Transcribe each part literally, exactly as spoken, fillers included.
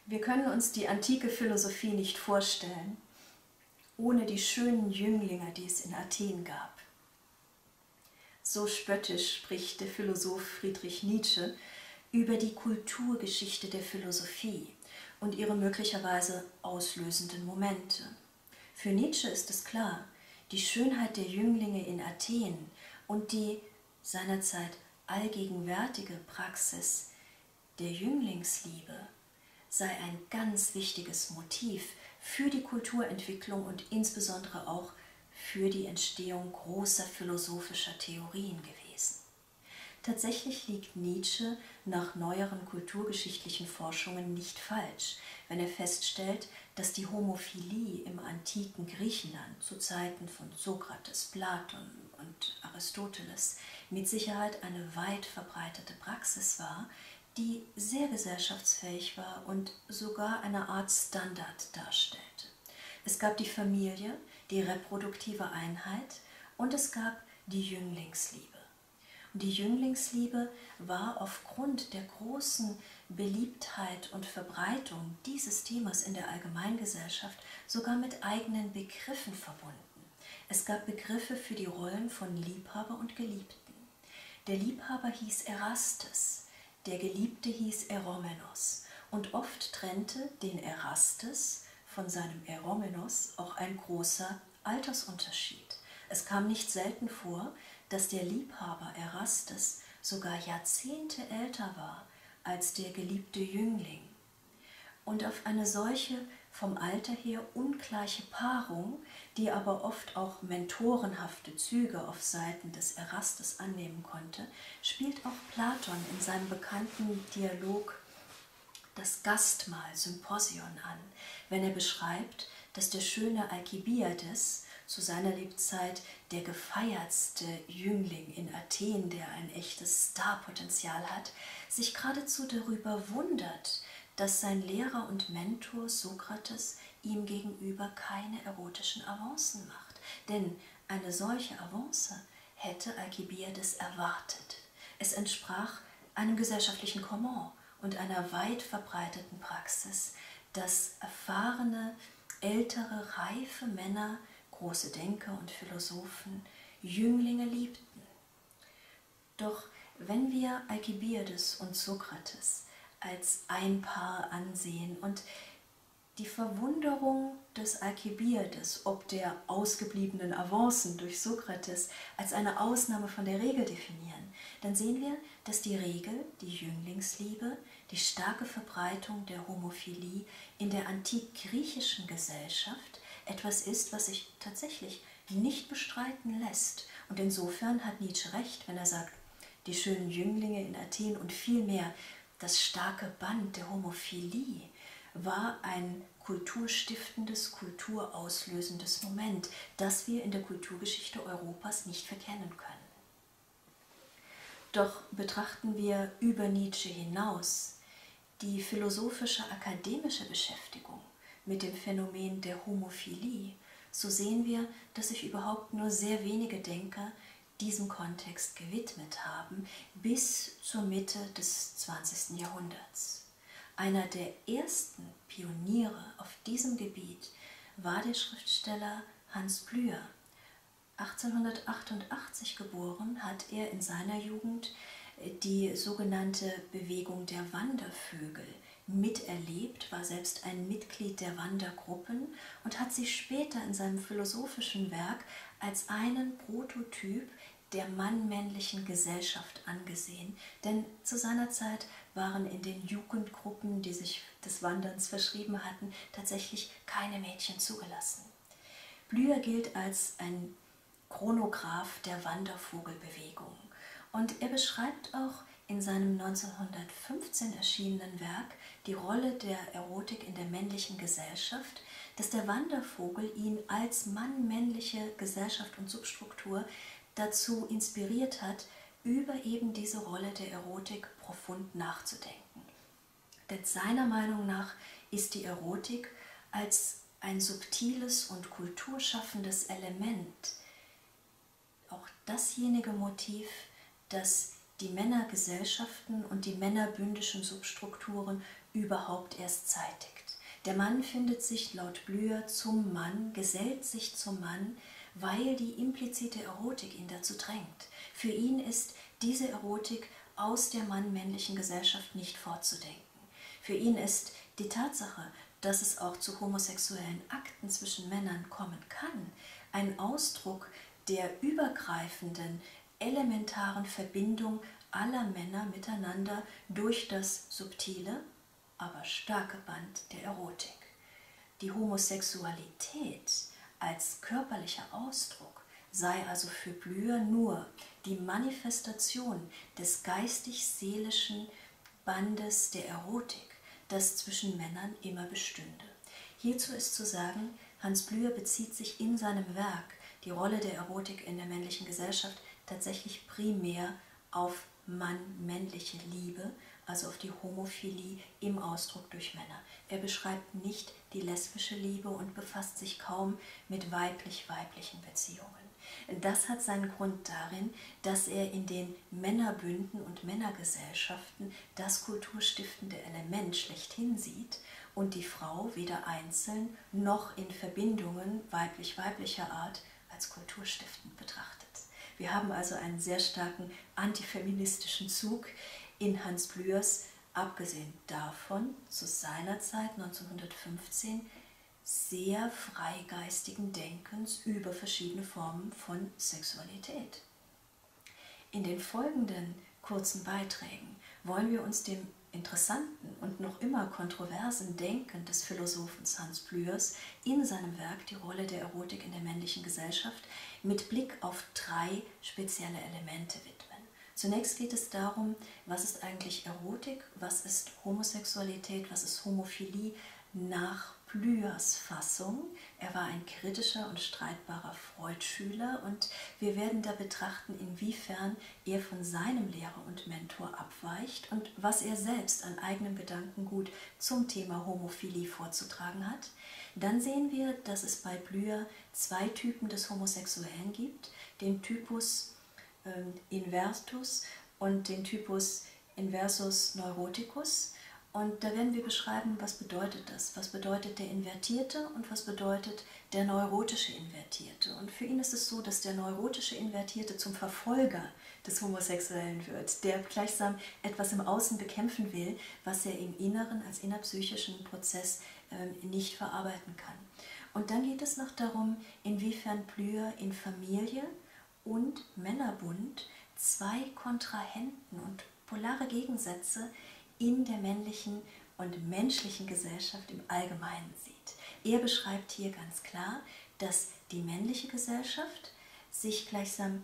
Wir können uns die antike Philosophie nicht vorstellen, ohne die schönen Jünglinge, die es in Athen gab. So spöttisch spricht der Philosoph Friedrich Nietzsche über die Kulturgeschichte der Philosophie und ihre möglicherweise auslösenden Momente. Für Nietzsche ist es klar, die Schönheit der Jünglinge in Athen und die seinerzeit allgegenwärtige Praxis der Jünglingsliebe sei ein ganz wichtiges Motiv für die Kulturentwicklung und insbesondere auch für die Entstehung großer philosophischer Theorien gewesen. Tatsächlich liegt Nietzsche nach neueren kulturgeschichtlichen Forschungen nicht falsch, wenn er feststellt, dass die Homophilie im antiken Griechenland zu Zeiten von Sokrates, Platon und Aristoteles mit Sicherheit eine weit verbreitete Praxis war, die sehr gesellschaftsfähig war und sogar eine Art Standard darstellte. Es gab die Familie, die reproduktive Einheit, und es gab die Jünglingsliebe. Und die Jünglingsliebe war aufgrund der großen Beliebtheit und Verbreitung dieses Themas in der Allgemeingesellschaft sogar mit eigenen Begriffen verbunden. Es gab Begriffe für die Rollen von Liebhaber und Geliebten. Der Liebhaber hieß Erastes, der Geliebte hieß Eromenos, und oft trennte den Erastes von seinem Eromenos auch ein großer Altersunterschied. Es kam nicht selten vor, dass der Liebhaber Erastes sogar Jahrzehnte älter war als der geliebte Jüngling. Und auf eine solche vom Alter her ungleiche Paarung, die aber oft auch mentorenhafte Züge auf Seiten des Erastes annehmen konnte, spielt auch Platon in seinem bekannten Dialog das Gastmahl Symposion an, wenn er beschreibt, dass der schöne Alkibiades, zu seiner Lebzeit der gefeiertste Jüngling in Athen, der ein echtes Starpotenzial hat, sich geradezu darüber wundert, dass sein Lehrer und Mentor Sokrates ihm gegenüber keine erotischen Avancen macht. Denn eine solche Avance hätte Alkibiades erwartet. Es entsprach einem gesellschaftlichen Comment und einer weit verbreiteten Praxis, dass erfahrene, ältere, reife Männer, große Denker und Philosophen, Jünglinge liebten. Doch wenn wir Alkibiades und Sokrates als ein Paar ansehen und die Verwunderung des Alkibiades ob der ausgebliebenen Avancen durch Sokrates als eine Ausnahme von der Regel definieren, dann sehen wir, dass die Regel, die Jünglingsliebe, die starke Verbreitung der Homophilie in der antik-griechischen Gesellschaft etwas ist, was sich tatsächlich nicht bestreiten lässt. Und insofern hat Nietzsche recht, wenn er sagt, die schönen Jünglinge in Athen und vielmehr das starke Band der Homophilie war ein kulturstiftendes, kulturauslösendes Moment, das wir in der Kulturgeschichte Europas nicht verkennen können. Doch betrachten wir über Nietzsche hinaus die philosophische akademische Beschäftigung mit dem Phänomen der Homophilie, so sehen wir, dass sich überhaupt nur sehr wenige Denker diesem Kontext gewidmet haben, bis zur Mitte des zwanzigsten Jahrhunderts. Einer der ersten Pioniere auf diesem Gebiet war der Schriftsteller Hans Blüher. achtzehnhundertachtundachtzig geboren, hat er in seiner Jugend die sogenannte Bewegung der Wandervögel miterlebt, war selbst ein Mitglied der Wandergruppen und hat sich später in seinem philosophischen Werk als einen Prototyp der mann-männlichen Gesellschaft angesehen, denn zu seiner Zeit waren in den Jugendgruppen, die sich des Wanderns verschrieben hatten, tatsächlich keine Mädchen zugelassen. Blüher gilt als ein Chronograph der Wandervogelbewegung und er beschreibt auch in seinem neunzehnhundertfünfzehn erschienenen Werk die Rolle der Erotik in der männlichen Gesellschaft, dass der Wandervogel ihn als mann-männliche Gesellschaft und Substruktur dazu inspiriert hat, über eben diese Rolle der Erotik profund nachzudenken. Denn seiner Meinung nach ist die Erotik als ein subtiles und kulturschaffendes Element auch dasjenige Motiv, das die Männergesellschaften und die männerbündischen Substrukturen überhaupt erst zeitigt. Der Mann findet sich laut Blüher zum Mann, gesellt sich zum Mann, weil die implizite Erotik ihn dazu drängt. Für ihn ist diese Erotik aus der mann-männlichen Gesellschaft nicht fortzudenken. Für ihn ist die Tatsache, dass es auch zu homosexuellen Akten zwischen Männern kommen kann, ein Ausdruck der übergreifenden, elementaren Verbindung aller Männer miteinander durch das subtile, aber starke Band der Erotik. Die Homosexualität als körperlicher Ausdruck sei also für Blüher nur die Manifestation des geistig-seelischen Bandes der Erotik, das zwischen Männern immer bestünde. Hierzu ist zu sagen, Hans Blüher bezieht sich in seinem Werk die Rolle der Erotik in der männlichen Gesellschaft tatsächlich primär auf mann-männliche Liebe, also auf die Homophilie im Ausdruck durch Männer. Er beschreibt nicht die lesbische Liebe und befasst sich kaum mit weiblich-weiblichen Beziehungen. Das hat seinen Grund darin, dass er in den Männerbünden und Männergesellschaften das kulturstiftende Element schlechthin sieht und die Frau weder einzeln noch in Verbindungen weiblich-weiblicher Art als kulturstiftend betrachtet. Wir haben also einen sehr starken antifeministischen Zug in Hans Blühers, abgesehen davon zu seiner Zeit neunzehnhundertfünfzehn sehr freigeistigen Denkens über verschiedene Formen von Sexualität. In den folgenden kurzen Beiträgen wollen wir uns dem interessanten und noch immer kontroversen Denken des Philosophen Hans Blühers in seinem Werk Die Rolle der Erotik in der männlichen Gesellschaft mit Blick auf drei spezielle Elemente widmen. Zunächst geht es darum, was ist eigentlich Erotik, was ist Homosexualität, was ist Homophilie nach Blühers Fassung. Er war ein kritischer und streitbarer Freud-Schüler und wir werden da betrachten, inwiefern er von seinem Lehrer und Mentor abweicht und was er selbst an eigenem Gedankengut zum Thema Homophilie vorzutragen hat. Dann sehen wir, dass es bei Blüher zwei Typen des Homosexuellen gibt, den Typus äh, Inversus und den Typus Inversus Neuroticus. Und da werden wir beschreiben, was bedeutet das, was bedeutet der Invertierte und was bedeutet der neurotische Invertierte. Und für ihn ist es so, dass der neurotische Invertierte zum Verfolger des Homosexuellen wird, der gleichsam etwas im Außen bekämpfen will, was er im Inneren als innerpsychischen Prozess äh, nicht verarbeiten kann. Und dann geht es noch darum, inwiefern Blüher in Familie und Männerbund zwei Kontrahenten und polare Gegensätze in der männlichen und menschlichen Gesellschaft im Allgemeinen sieht. Er beschreibt hier ganz klar, dass die männliche Gesellschaft sich gleichsam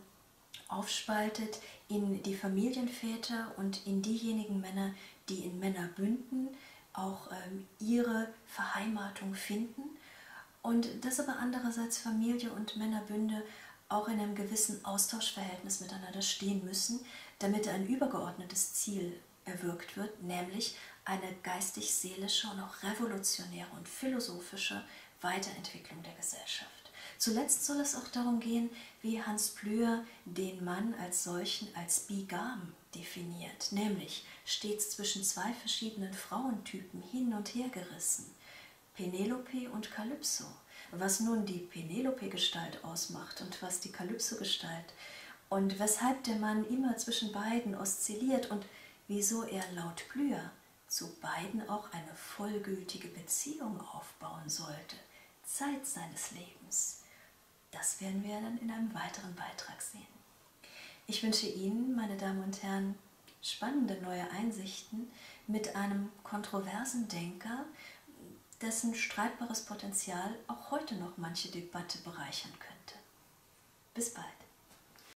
aufspaltet in die Familienväter und in diejenigen Männer, die in Männerbünden auch ähm, ihre Verheimatung finden und dass aber andererseits Familie und Männerbünde auch in einem gewissen Austauschverhältnis miteinander stehen müssen, damit ein übergeordnetes Ziel erwirkt wird, nämlich eine geistig-seelische und auch revolutionäre und philosophische Weiterentwicklung der Gesellschaft. Zuletzt soll es auch darum gehen, wie Hans Blüher den Mann als solchen als bigam definiert, nämlich stets zwischen zwei verschiedenen Frauentypen hin und her gerissen, Penelope und Kalypso. Was nun die Penelope-Gestalt ausmacht und was die Kalypso-Gestalt und weshalb der Mann immer zwischen beiden oszilliert und wieso er laut Blüher zu beiden auch eine vollgültige Beziehung aufbauen sollte, Zeit seines Lebens. Das werden wir dann in einem weiteren Beitrag sehen. Ich wünsche Ihnen, meine Damen und Herren, spannende neue Einsichten mit einem kontroversen Denker, dessen streitbares Potenzial auch heute noch manche Debatte bereichern könnte. Bis bald.